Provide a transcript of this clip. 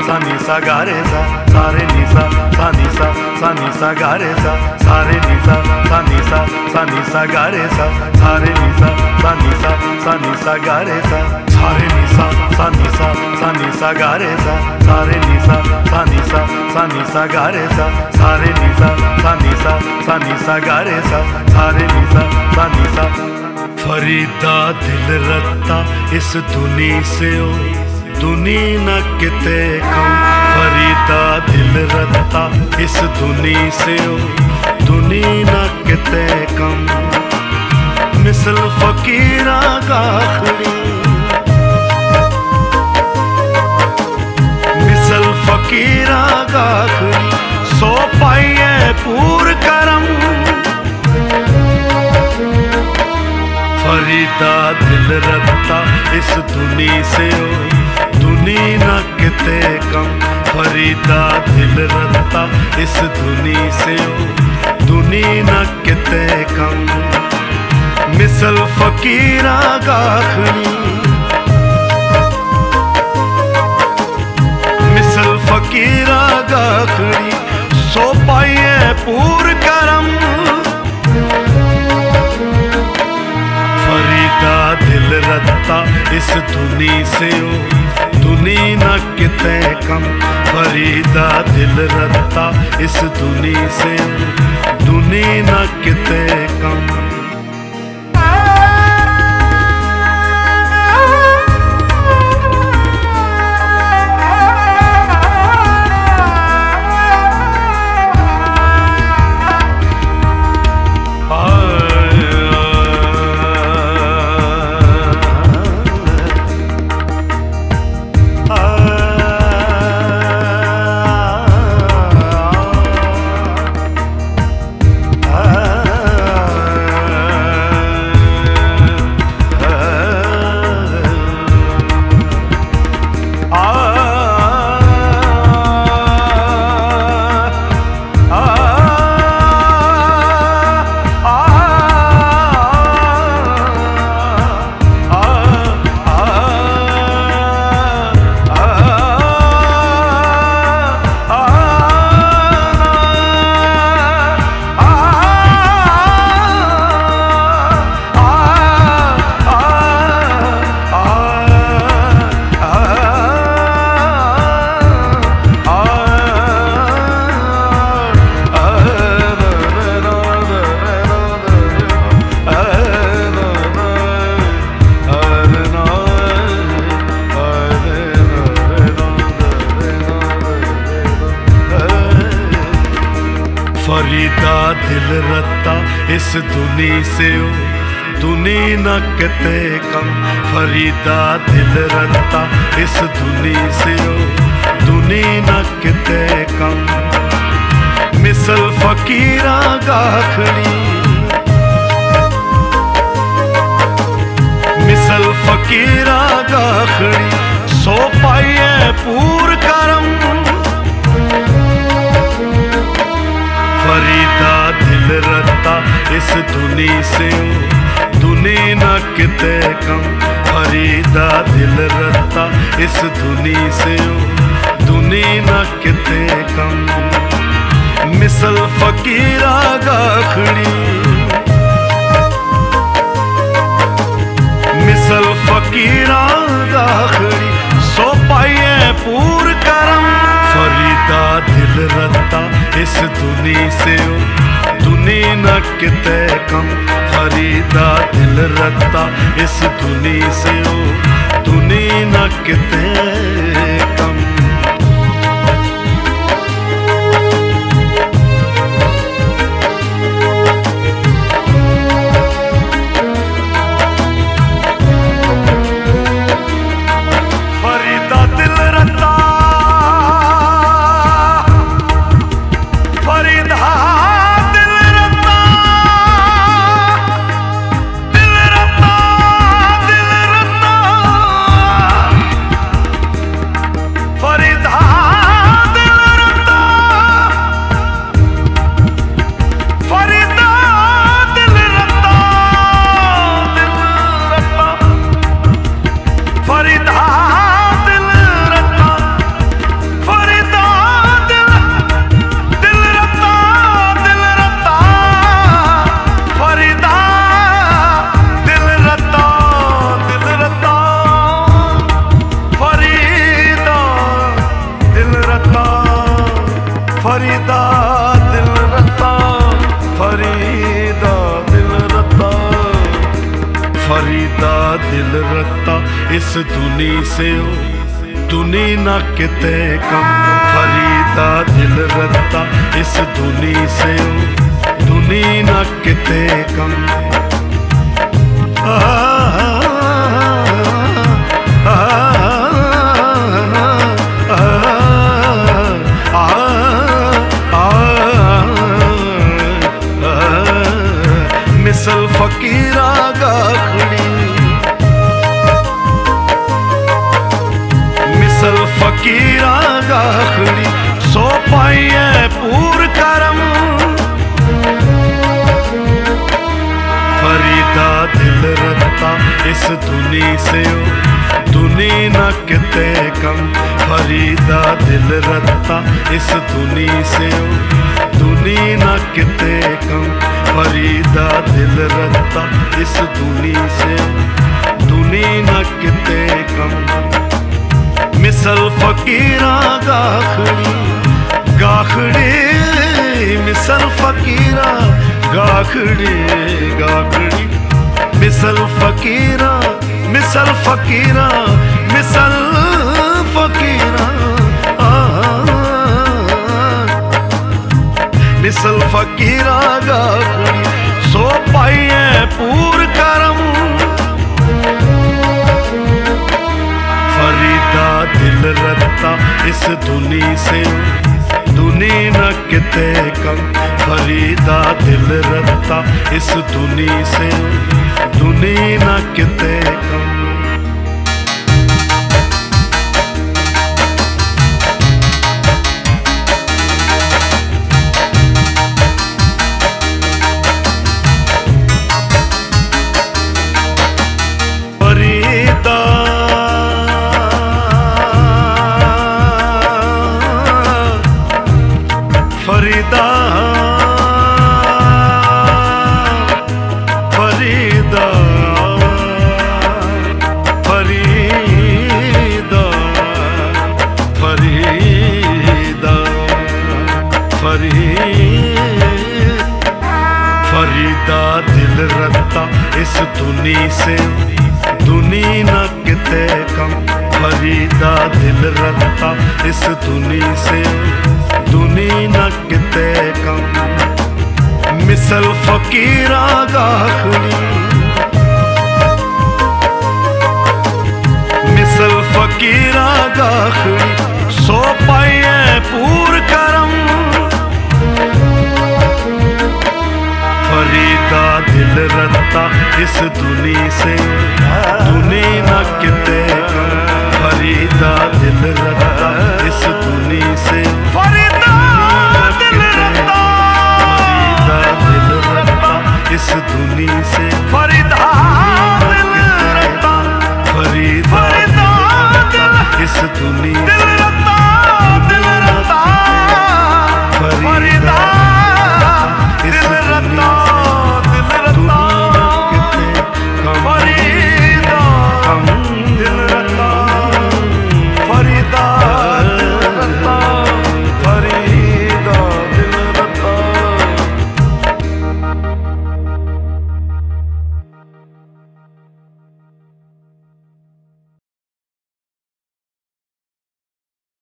सा नी सा गा रे सा सारे नी सा नी सा गा रे सा सारे नी सा नी सा गा रे सा सारे नी सा नी सा गा रे सा सारे नी सा नी सा गा रे सा सारे नी सा नी सा गा रे सा सारे नी सा नी सा गा रे सा सारे नी सा फरीदा दिल रत्ता इस दुनी से ओ दुनी न किते कम फरीदा दिल रत्ता इस दुनी से ओ दुनी न किते कम मिसल फकीरा गाखड़ी मिसल फकीरा गाखड़ी सो पाइए पूर करम फरीदा दिल रत्ता इस दुनी से ओ दुनी न किते कम फरीदा दिल रत्ता इस दुनी से ओ दुनी न किते कम मिसल फकीरा गाखड़ी मिसल फकीरा गाखड़ी सो पाइए पूर करम फरीदा दिल रत्ता इस दुनी से ओ दुनी न किते कम फरीदा दिल रत्ता इस दुनी से दुनी न किते कम फरीदा दिल रत्ता इस दुनी से ओ दुनी न किते कम फरीदा दिल रत्ता इस दुनी से ओ दुनी न किते कम मिसल फकीरा गाखड़ी मिसल फकीरा गाखड़ी सो पाइए पूर करम फरीदा दिल रत्ता इस दुनी से ओ दुनी न किते कम फरीदा दिल रत्ता इस दुनी से ओ दुनी न किते कम मिसल फकीरा गाखड़ी मिसल फकीरा गाखड़ी सो पाइए पूर करम फरीदा दिल रत्ता इस दुनी से ओ दुनी न किते कम फरीदा दिल रत्ता इस दुनी से ओ दुनी न किते कम दिल रत्ता इस दुनी से ओ दुनी ना किते कम। फरीदा दिल रत्ता इस दुनी से ओ दुनी ना किते कम। मिसल फकीरा गाखड़ी, मिसल फकीरा गाखड़ी सो पाइए पूर करम। फरीदा दिल रत्ता इस दुनी से ओ दुनी ना किते कम। फरीदा दिल रत्ता इस दुनी से ओ दुनी ना किते कम। फरीदा दिल रत्ता इस दुनी से दुनी ना किते कम। मिसल फकीरा गाखड़ी गाखड़ी मिसल फकीरा गाखड़ी गाखड़ी मिसल फकीरा मिसल फकीरा मिसल फकीरा मिसल फकीरा गाखड़ी सो पाइए पूर करम। फरीदा दिल रत्ता इस दुनी से दुनी ना किते कम। फरीदा दिल रत्ता इस दुनी से दुनी ना किते कम। फरीदा फरीदा फरीदा फरीदा फरीदा दिल रत्ता इस दुनी से दुनी ना किते कम। फरीदा दिल रत्ता इस दुनी से दुनी ना किते कम। मिसल फकीरा गाखड़ी मिसल फकीरा गाखड़ी सो पाइए पूर करम। फरीदा दिल रत्ता इस दुनी से दुनी ना किते कम। फरीदा दिल रत्ता इस दुनी से फरीदा दिल रत्ता इस दुनी से फरीदा दिल रत्ता फरीदा इस दुनी से